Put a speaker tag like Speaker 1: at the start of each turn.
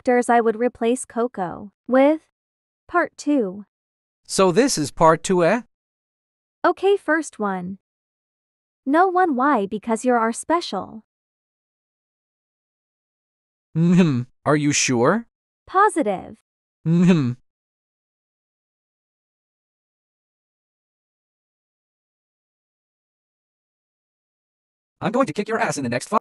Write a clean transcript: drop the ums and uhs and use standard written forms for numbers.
Speaker 1: characters I would replace Coco with. Part 2.
Speaker 2: So this is part 2, eh?
Speaker 1: Okay, first one. No one why because you're our special.
Speaker 2: Are you sure?
Speaker 1: Positive.
Speaker 2: I'm going to kick your ass in the next 5